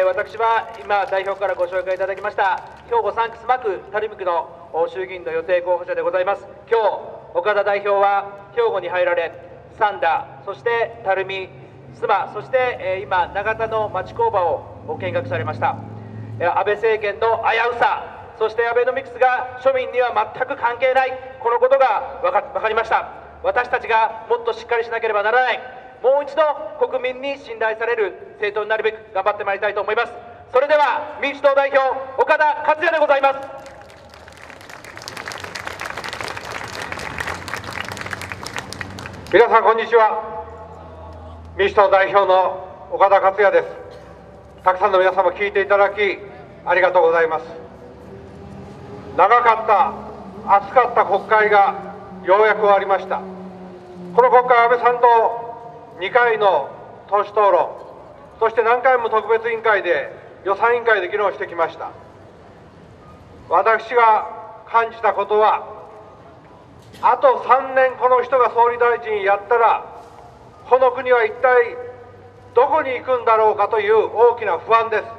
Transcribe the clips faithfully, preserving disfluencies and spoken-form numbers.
私は今、代表からご紹介いただきました、兵庫さん区須磨区垂水区の衆議院の予定候補者でございます。今日、岡田代表は兵庫に入られ、三田、そして垂水、須磨、そして今、永田の町工場を見学されました。安倍政権の危うさ、そしてアベノミクスが庶民には全く関係ない、このことが分か、分かりました。私たちがもっとしっかりしなければならない、もう一度国民に信頼される政党になるべく頑張ってまいりたいと思います。それでは民主党代表、岡田克也でございます。 皆さん、こんにちは。民主党代表の岡田克也です。たくさんの皆様、聞いていただき、ありがとうございます。長かった、熱かった国会がようやく終わりました。この国会、安倍さんとにかいの党首討論、そして何回も特別委員会で、予算委員会で議論してきました。私が感じたことは、あとさんねんこの人が総理大臣やったら、この国は一体どこに行くんだろうかという大きな不安です。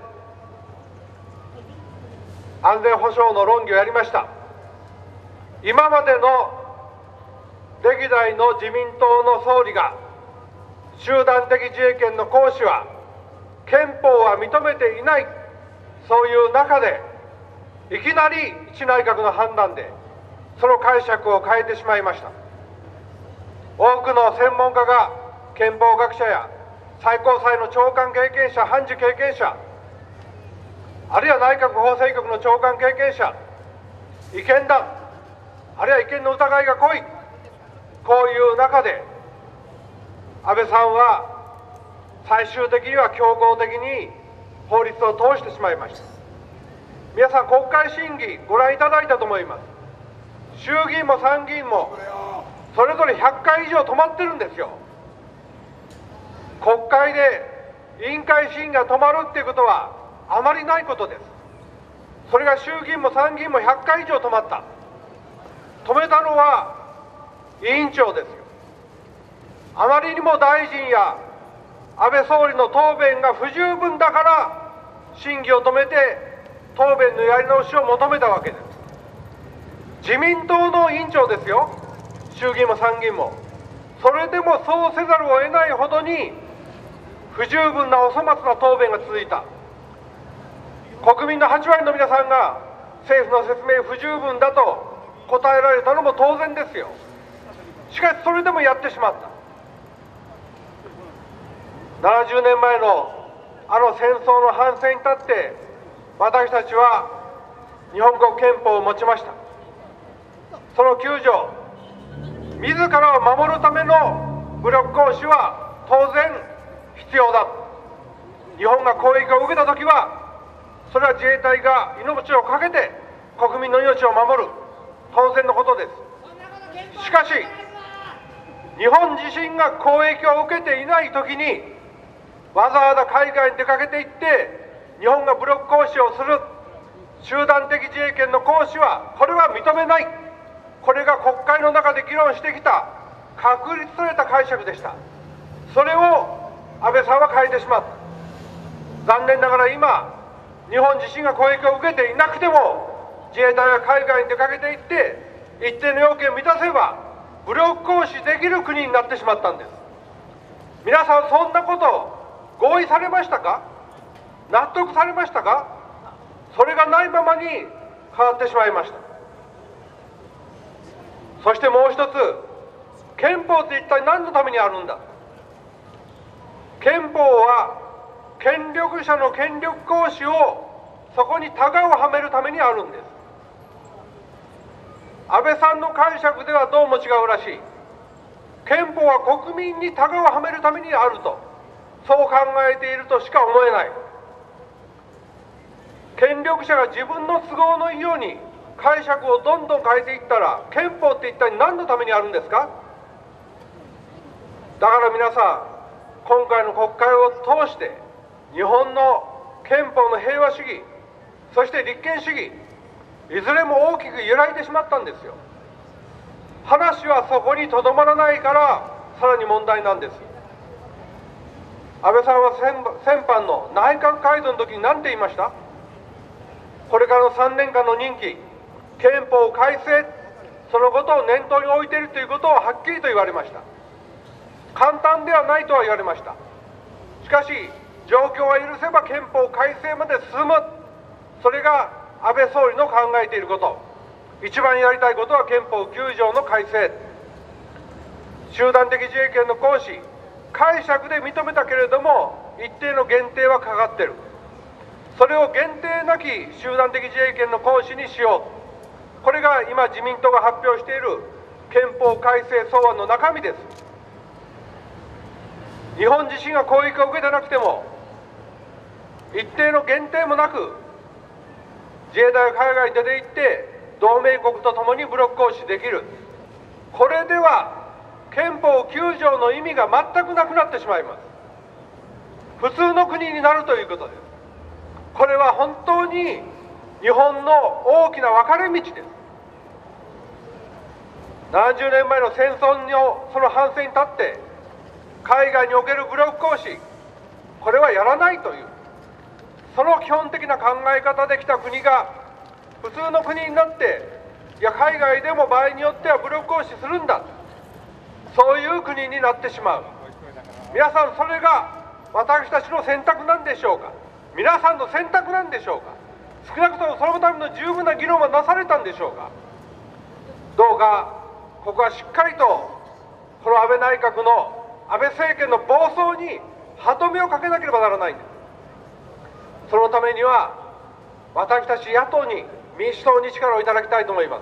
安全保障の論議をやりました。今までの歴代の自民党の総理が、集団的自衛権の行使は憲法は認めていない、そういう中でいきなり一内閣の判断でその解釈を変えてしまいました。多くの専門家が憲法学者や最高裁の長官経験者、判事経験者、あるいは内閣法制局の長官経験者、違憲だ、あるいは違憲の疑いが濃い、こういう中で安倍さんは最終的には強行的に法律を通してしまいました。皆さん、国会審議ご覧いただいたと思います。衆議院も参議院もそれぞれひゃっかい以上止まってるんですよ。国会で委員会審議が止まるっていうことはあまりないことです。それが衆議院も参議院もひゃっかい以上止まった。止めたのは委員長ですよ。あまりにも大臣や安倍総理の答弁が不十分だから審議を止めて答弁のやり直しを求めたわけです。自民党の委員長ですよ、衆議院も参議院も。それでもそうせざるを得ないほどに不十分なお粗末な答弁が続いた。国民のはちわりの皆さんが政府の説明不十分だと答えられたのも当然ですよ。しかしそれでもやってしまった。ななじゅうねんまえのあの戦争の反省に立って私たちは日本国憲法を持ちました。そのきゅう条、自らを守るための武力行使は当然必要だ。日本が攻撃を受けたときはそれは自衛隊が命を懸けて国民の命を守る、当然のことです。しかし日本自身が攻撃を受けていないときにわざわざ海外に出かけていって日本が武力行使をする、集団的自衛権の行使はこれは認めない、これが国会の中で議論してきた確立された解釈でした。それを安倍さんは変えてしまった。残念ながら今日本自身が攻撃を受けていなくても自衛隊が海外に出かけていって一定の要件を満たせば武力行使できる国になってしまったんです。皆さん、そんなこと合意されましたか？納得されましたか？それがないままに変わってしまいました。そしてもう一つ、憲法って一体何のためにあるんだ。憲法は権力者の権力行使をそこにタガをはめるためにあるんです。安倍さんの解釈ではどうも違うらしい。憲法は国民にタガをはめるためにあると、そう考えているとしか思えない。権力者が自分の都合のいいように解釈をどんどん変えていったら、憲法って一体何のためにあるんですか？だから皆さん、今回の国会を通して日本の憲法の平和主義、そして立憲主義、いずれも大きく揺らいでしまったんですよ。話はそこにとどまらないからさらに問題なんです。 安倍さんは先般の内閣改造の時に何て言いました？これからのさんねんかんの任期、憲法改正、そのことを念頭に置いているということをはっきりと言われました。簡単ではないとは言われました。しかし、状況が許せば憲法改正まで進む、それが安倍総理の考えていること、一番やりたいことは憲法きゅう条の改正、集団的自衛権の行使、解釈で認めたけれども、一定の限定はかかっている、それを限定なき集団的自衛権の行使にしよう、これが今、自民党が発表している憲法改正草案の中身です。日本自身が攻撃を受けてなくても、一定の限定もなく、自衛隊が海外に出て行って、同盟国とともに武力行使できる、これでは憲法きゅう条の意味が全くなくなってしまいます。普通の国になるということです。これは本当に日本の大きな分かれ道です。ななじゅうねんまえの戦争のその反省に立って、海外における武力行使、これはやらないという、その基本的な考え方できた国が、普通の国になって、いや、海外でも場合によっては武力行使するんだ、そういう国になってしまう。皆さん、それが私たちの選択なんでしょうか。皆さんの選択なんでしょうか。少なくともそのための十分な議論はなされたんでしょうか。どうか、ここはしっかりと、この安倍内閣の安倍政権の暴走に歯止めをかけなければならないんです。そのためには、私たち野党に、民主党に力をいただきたいと思います。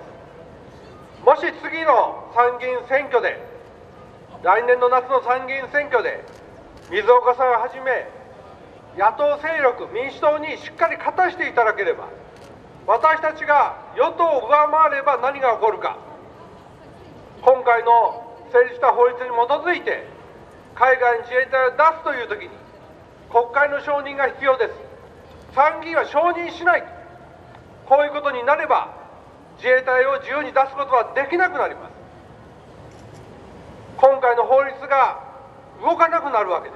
もし次の参議院選挙で、来年の夏の参議院選挙で、水岡さんをはじめ、野党勢力、民主党にしっかり勝たしていただければ、私たちが与党を上回れば何が起こるか、今回の成立した法律に基づいて、海外に自衛隊を出すというときに、国会の承認が必要です。参議院は承認しない、こういうことになれば、自衛隊を自由に出すことはできなくなります。今回の法律が動かなくなるわけです。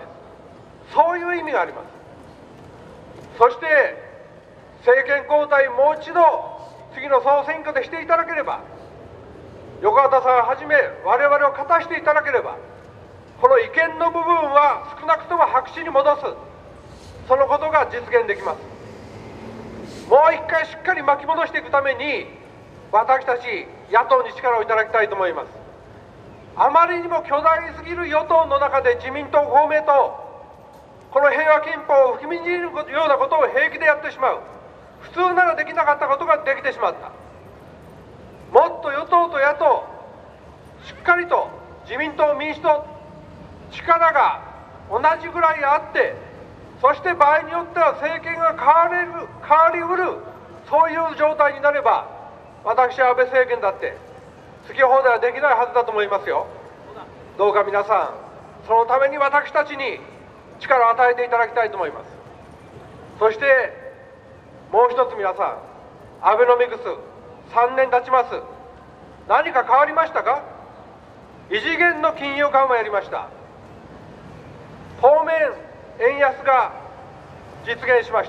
そういう意味があります。そして、政権交代、もう一度、次の総選挙でしていただければ、横畑さんをはじめ、我々を勝たしていただければ、この違憲の部分は少なくとも白紙に戻す、そのことが実現できます。もう一回しっかり巻き戻していくために、私たち野党に力をいただきたいと思います。あまりにも巨大すぎる与党の中で自民党、公明党、この平和憲法を踏みにじるようなことを平気でやってしまう。普通ならできなかったことができてしまった。もっと与党と野党、しっかりと自民党、民主党、力が同じぐらいあって、そして場合によっては政権が変われる、変わりうる、そういう状態になれば、私は安倍政権だって、好き放題はできないはずだと思いますよ。どうか皆さん、そのために私たちに力を与えていただきたいと思います。そして、もう一つ皆さん、アベノミクス、さんねん経ちます。何か変わりましたか？異次元の金融緩和やりました。当面、円安が実現しました。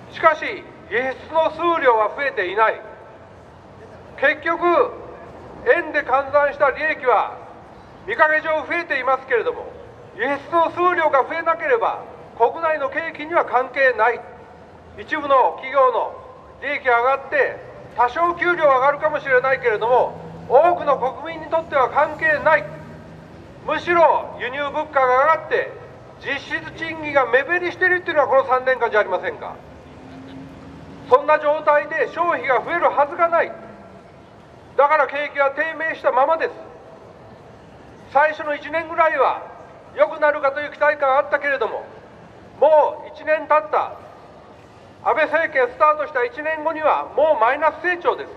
しかし、輸出の数量は増えていない。結局、円で換算した利益は見かけ上増えていますけれども、輸出の数量が増えなければ、国内の景気には関係ない。一部の企業の利益が上がって、多少給料は上がるかもしれないけれども、多くの国民にとっては関係ない。むしろ輸入物価が上がって、実質賃金が目減りしているというのはこのさんねんかんじゃありませんか。そんな状態で消費が増えるはずがない。だから景気は低迷したままです。最初のいちねんぐらいは良くなるかという期待感があったけれども、もういちねん経った、安倍政権スタートしたいちねんごにはもうマイナス成長です。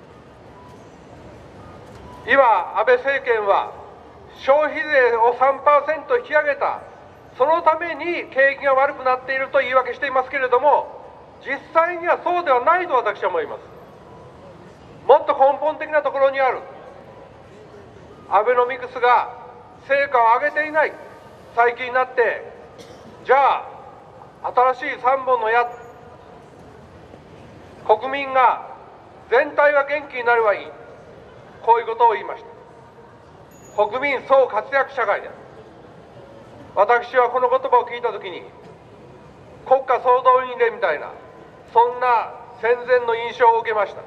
今、安倍政権は消費税を さんパーセント 引き上げた、そのために景気が悪くなっていると言い訳していますけれども、実際にはそうではないと私は思います。もっと根本的なところにある、アベノミクスが成果を上げていない、最近になってじゃあ新しいさんぼんの矢、国民が全体が元気になればいい、こういうことを言いました。国民総活躍社会である。私はこの言葉を聞いたときに、国家総動員令みたいな、そんな戦前の印象を受けました。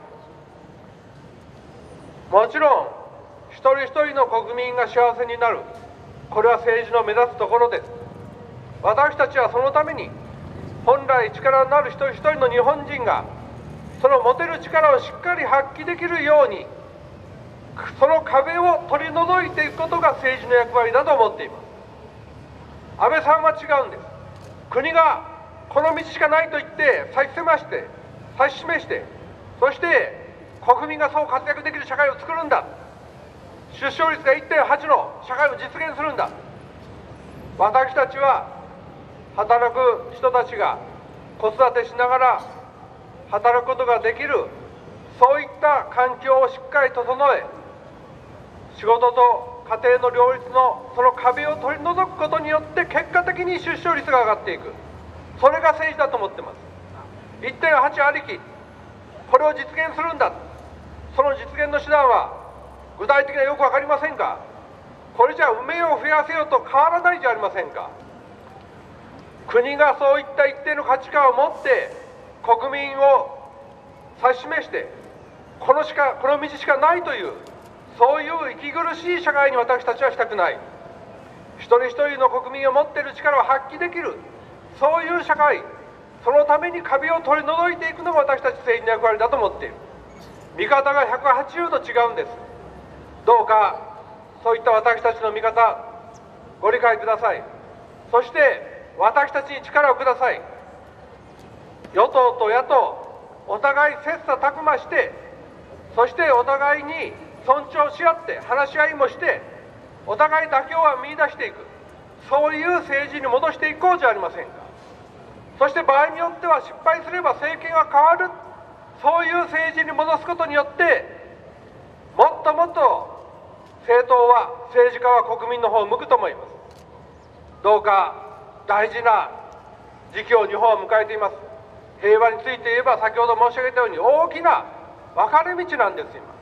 もちろん、一人一人の国民が幸せになる、これは政治の目指すところです。私たちはそのために、本来力のある一人一人の日本人が、その持てる力をしっかり発揮できるように、その壁を取り除いていくことが政治の役割だと思っています。安倍さんは違うんです。国がこの道しかないと言って指しせまして指し示して、そして国民がそう活躍できる社会を作るんだ、出生率が いってんはち の社会を実現するんだ。私たちは働く人たちが子育てしながら働くことができる、そういった環境をしっかり整え、仕事と家庭の両立のその壁を取り除くことによって結果的に出生率が上がっていく、それが政治だと思っています。 いってんはち ありき、これを実現するんだ、その実現の手段は具体的にはよく分かりませんが、これじゃ埋めよう増やせようと変わらないじゃありませんか。国がそういった一定の価値観を持って国民を指し示して、このしかこの道しかないという、そういう息苦しい社会に私たちはしたくない。一人一人の国民を持っている力を発揮できる、そういう社会、そのために壁を取り除いていくのが私たち政治の役割だと思っている。見方がひゃくはちじゅうど違うんです。どうかそういった私たちの見方、ご理解ください。そして私たちに力をください。与党と野党、お互い切磋琢磨して、そしてお互いに尊重し合って、話し合いもして、お互い妥協は見出していく、そういう政治に戻していこうじゃありませんか。そして場合によっては失敗すれば政権が変わる、そういう政治に戻すことによって、もっともっと政党は、政治家は国民の方を向くと思います。どうか大事な時期を日本は迎えています。平和について言えば、先ほど申し上げたように大きな分かれ道なんです。今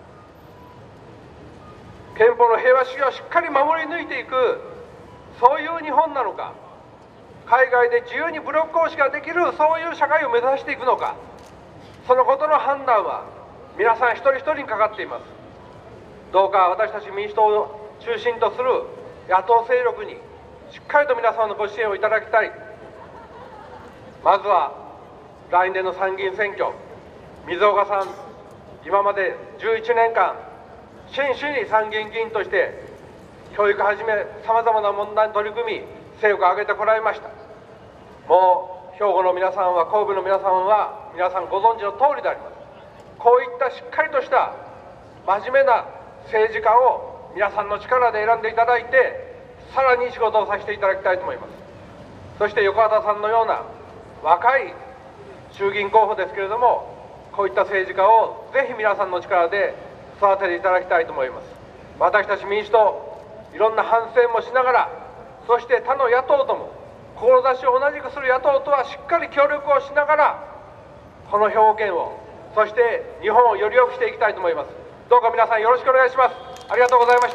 憲法の平和主義をしっかり守り抜いていく、そういう日本なのか、海外で自由に武力行使ができる、そういう社会を目指していくのか、そのことの判断は皆さん一人一人にかかっています。どうか私たち民主党を中心とする野党勢力にしっかりと皆様のご支援をいただきたい。まずは来年の参議院選挙、水岡さん、今までじゅういちねんかん真摯に参議院議員として教育はじめさまざまな問題に取り組み、成果を上げてこられました。もう兵庫の皆さんは、神戸の皆さんは皆さんご存知の通りであります。こういったしっかりとした真面目な政治家を皆さんの力で選んでいただいて、さらに仕事をさせていただきたいと思います。そして横畑さんのような若い衆議院候補ですけれども、こういった政治家をぜひ皆さんの力で育てていただきたいと思います。私たち民主党、いろんな反省もしながら、そして他の野党とも志を同じくする野党とはしっかり協力をしながら、この兵庫県を、そして日本をより良くしていきたいと思います。どうか皆さんよろしくお願いします。ありがとうございました。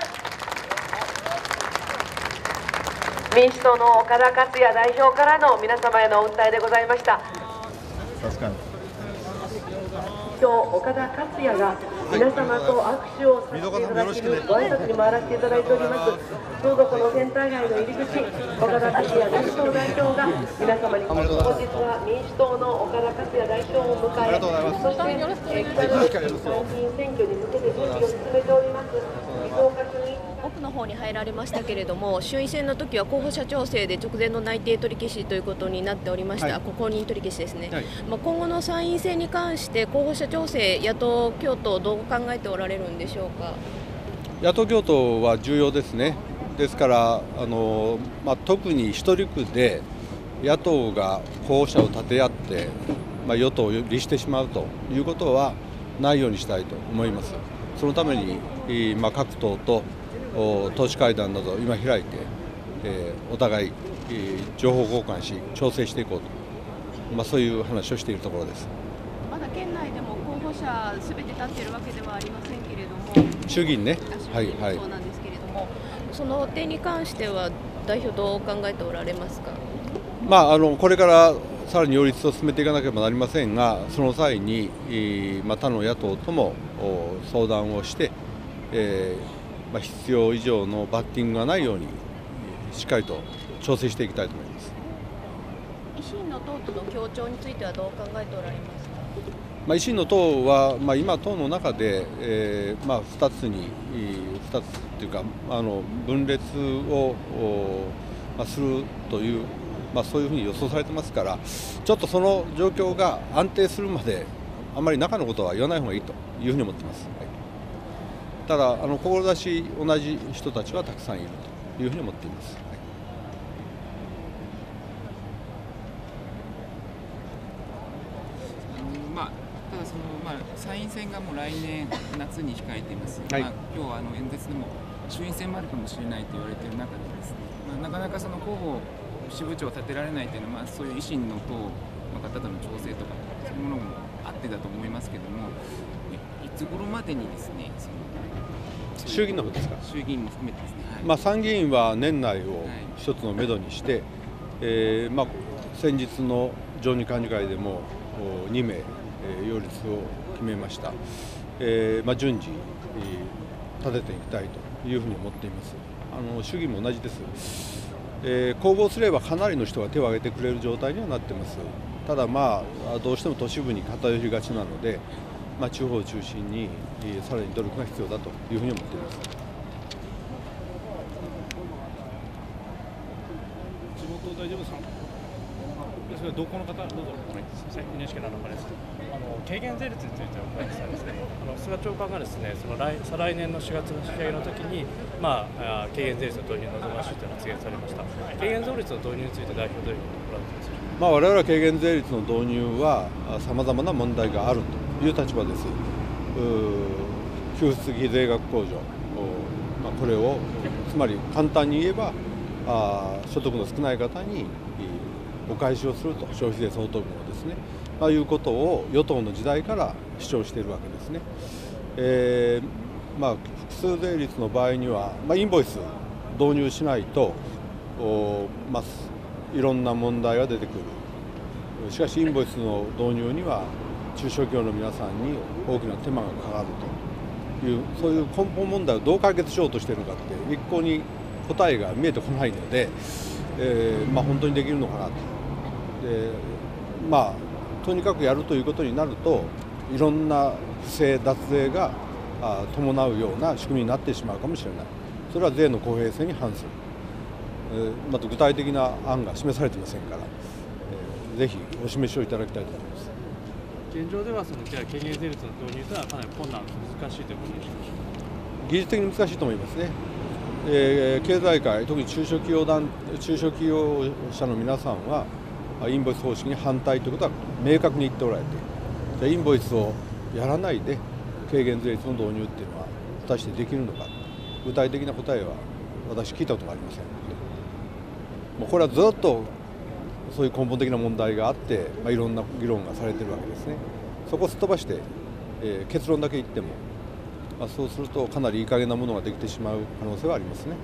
民主党の岡田克也代表からの皆様へのお訴えでございました。 確かに今日岡田克也が皆様と握手をさせていただきにご挨拶に回らせていただいております。ちょうどこのセンター街の入り口、岡田克也民主党代表が皆様に本日は民主党の岡田克也代表を迎え、そしてえー北の参議院選挙に向けて準備を進めております静岡市に奥の方に入られましたけれども、衆院選の時は候補者調整で直前の内定取り消しということになっておりました、はい、公認取り消しですね、はい、まあ、今後の参院選に関して候補者調整、野党共闘どう考えておられるんでしょうか。 野党共闘は重要ですね。ですからあの、まあ、特に一人区で野党が候補者を立て合って、まあ、与党を利してしまうということはないようにしたいと思います。そのために、まあ、各党と党首会談など今開いて、 えー、お互い、えー、情報交換し調整していこうと、まあ、そういう話をしているところです。 まだ県内でも候補者すべて立っているわけではありませんけれども、 衆議院ね、 はいはい、そうなんですけれども、その点に関しては代表どう考えておられますか。 まあ、あのこれからさらに擁立を進めていかなければなりませんが、その際に、えーまあ、他の野党とも相談をして、えーまあ、必要以上のバッティングがないようにしっかりと調整していきたいと思います。 維新の党との協調についてはどう考えておられますか。 まあ、維新の党は、まあ、今、党の中で、えーまあ、ふたつに、ふたつというか、あの分裂を、まあ、するという、まあ、そういうふうに予想されてますから、ちょっとその状況が安定するまで、あまり中のことは言わない方がいいというふうに思っています。はい、ただ、あの志同じ人たちはたくさんいるというふうに思っています。はい、 まあ、ただその、まあ、参院選がもう来年夏に控えています。 はい、 まあ、今日はあの演説でも衆院選もあるかもしれないと言われている中でですね、まあ、なかなかその候補支部長を立てられないというのは、まあ、そういう維新の党の方との調整とかそういうものもあってだと思いますけれども、いつ頃までにですね、その衆議院の方ですか。 衆議院も含めてですね、はい、 まあ、参議院は年内を一つのめどにして、はい、えーまあ、先日の常任幹事会でもにめい、えー、擁立を決めました。えーまあ、順次、えー、立てていきたいというふうに思っています。あの衆議院も同じです。えー、公募すればかなりの人が手を挙げてくれる状態にはなっています。ただ、まあ、どうしても都市部に偏りがちなので、まあ、地方を中心に、えー、さらに努力が必要だというふうに思っています。 地元大丈夫ですか。それはどこの方、どうぞ。エヌエイチケー の中です。あの軽減税率についてお伺いしたいですね。あの菅長官がですね、その来再来年のしがつの引き上げの時に、まあ軽減税率の導入に望ましいというのを発言されました。軽減税率の導入について代表どういうふうにご覧になっていますか。 まあ、我々は軽減税率の導入はさまざまな問題があるという立場です。給付付き税額控除、まあ、これをつまり簡単に言えばあ所得の少ない方にお返しをすると、消費税相当分をですね、まあ、いうことを与党の時代から主張しているわけですね。えーまあ、複数税率の場合には、まあ、インボイス導入しないとお、まあ、いろんな問題が出てくる。しかしインボイスの導入には中小企業の皆さんに大きな手間がかかるという、そういう根本問題をどう解決しようとしているかって一向に答えが見えてこないので、えーまあ、本当にできるのかなと。でまあ、とにかくやるということになると、いろんな不正脱税が伴うような仕組みになってしまうかもしれない。それは税の公平性に反する。えー、また具体的な案が示されていませんから、えー、ぜひお示しをいただきたいと思います。 現状ではそのじゃあ軽減税率の導入というのはかなり困難、難しいということでしょうか。 技術的に難しいと思いますね。えー、経済界、特に中小企業団中小企業者の皆さんはインボイス方式に反対ということは明確に言っておられて、じゃあインボイスをやらないで軽減税率の導入っていうのは果たしてできるのか、具体的な答えは私聞いたことがありません。もうこれはずっとそういう根本的な問題があって、まあ、いろんな議論がされているわけですね。そこをすっ飛ばして、えー、結論だけ言っても、まあ、そうするとかなりいい加減なものができてしまう可能性はありますね。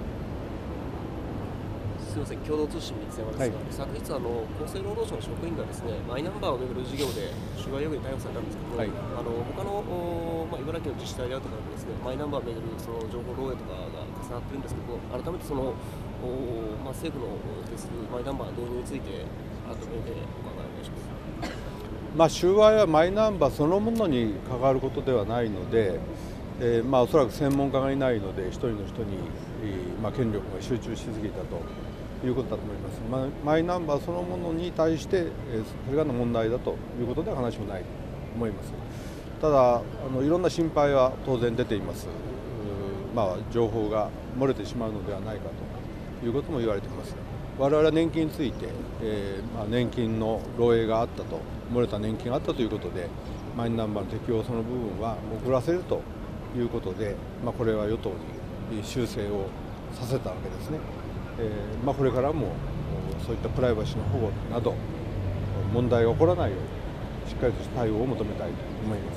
すみません、共同通信三山ですが、はい、昨日あの厚生労働省の職員がですね、マイナンバーをめぐる事業で収賄容疑で逮捕されたんですけども、はい、あの他の、まあ、茨城の自治体であるとかですね、マイナンバーをめぐるその情報漏洩とかが重なっているんですけど、改めてそのまあ、政府の提出マイナンバー導入について改めてお伺いお願いします。 まあ、収賄はマイナンバーそのものに関わることではないので、えー、まあおそらく専門家がいないので一人の人に、まあ、権力が集中しすぎたということだと思います。まあ、マイナンバーそのものに対して、えー、それがの問題だということでは話もないと思います。ただあのいろんな心配は当然出ています。まあ、情報が漏れてしまうのではないかということも言われています。我々は年金について、えーまあ、年金の漏洩があったと、漏れた年金があったということで、マイナンバーの適用その部分は遅らせるということで、まあ、これは与党に修正をさせたわけですね。 えーまあ、これからもそういったプライバシーの保護など問題が起こらないようにしっかりとした対応を求めたいと思います。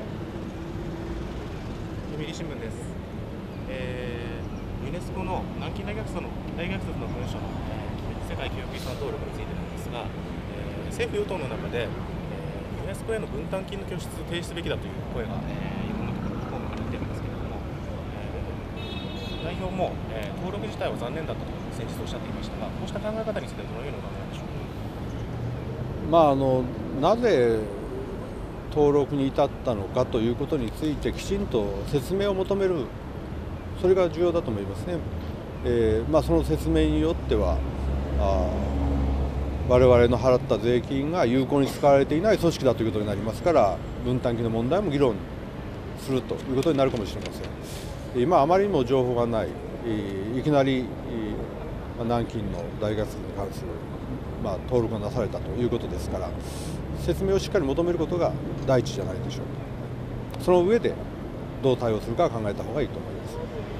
読売新聞です。えー、ユネスコの南京大学卒の大学卒の文書の、えー、世界記憶遺産登録についてなんですが、えー、政府与党の中で、えー、ユネスコへの分担金の拠出を提出すべきだという声が、えー、いろんなところで公務から出てるんですけれども、えー、代表も、えー、登録自体は残念だったと先日おっしゃっていましたが、こうした考え方についてはどのようにお考えでしょうか。 まあ、あのなぜ登録に至ったのかということについてきちんと説明を求める、それが重要だと思いますね。えーまあ、その説明によってはあ我々の払った税金が有効に使われていない組織だということになりますから、分担金の問題も議論するということになるかもしれません。今あまりにも情報がない、いきなり南京の大学に関する、まあ、登録がなされたということですから、説明をしっかり求めることが第一じゃないでしょうか。その上でどう対応するか考えた方がいいと思います。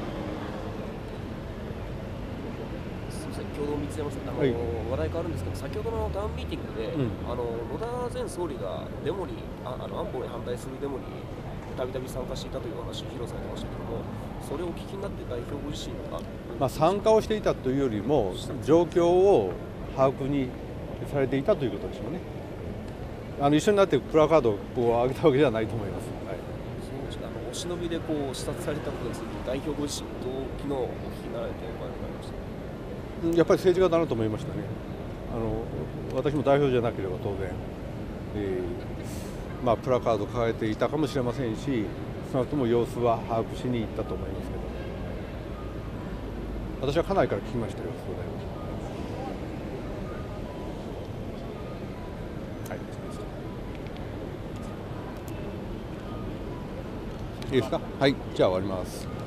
先ほど三山さん、あの、はい、話題変わるんですけど、先ほどのダウンミーティングで、うん、あの野田前総理がデモにああの安保に反対するデモにたびたび参加していたという話を披露されてましたけども、それをお聞きになって代表ご自身が、 まあ、参加をしていたというよりも状況を把握にされていたということでしょうね。あの一緒になってプラカードを上げたわけではないと思います。はい、 そうですね、あのお忍びでこう視察されたことについて代表ご自身どう昨日お聞きになられてお考えになりました。 やっぱり政治家だなと思いましたね。あの私も代表じゃなければ当然、えーまあ、プラカードを掲げていたかもしれませんし、少なくとも様子は把握しに行ったと思いますけど、私は家内から聞きましたよ、それ。はい、いいですか。はい、じゃあ終わります。